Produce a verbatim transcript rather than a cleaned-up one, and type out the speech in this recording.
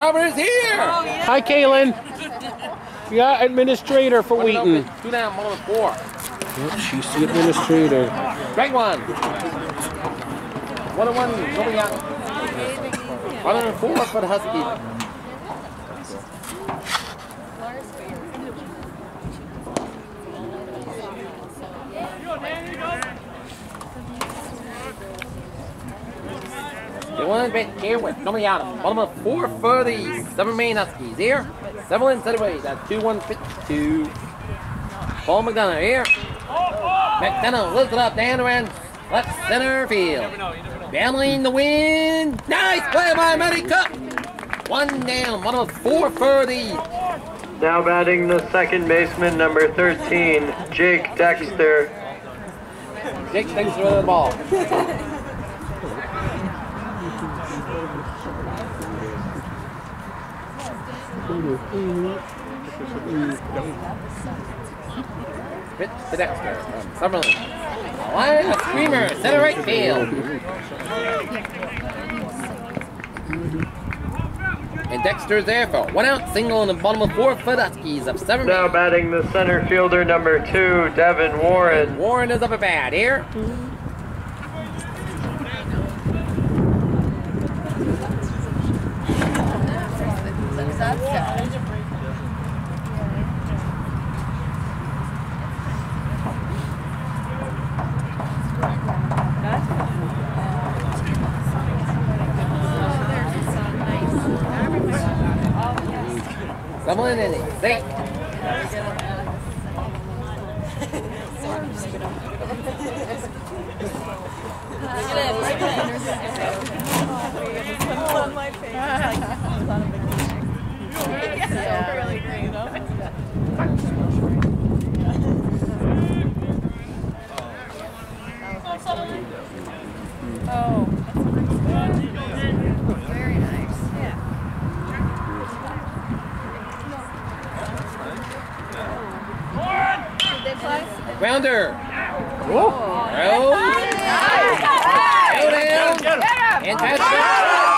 cover is here. Oh, yeah. Hi, Kaylin. We got administrator for Wheaton. Two down, one on four. Yep, she's the administrator. Strike one. One on one, nobody out. One on four for the Huskies. They want to bet here with nobody out. Bottom of four for the Southern Maine Huskies here. Seven in set away. That's two one fifty-two. Paul McDonough here. McDonough lifts it up down around left center field. Battling the wind. Nice play by Matty Cup. One down. Bottom of four for the. Now batting the second baseman, number thirteen, Jake Dexter. Jake Dexter with the ball. Pitch to Dexter from Summerlin. A line, a screamer, center right field. And Dexter's there for one out single in the bottom of four for the Huskies of seven. Now batting the center fielder, number two, Devin Warren. And Warren is up at bat here. Someone in it. Safe. Oh, very nice. Yeah. Did they play? Grounder. Whoa. Throw. Go down. And touchdown.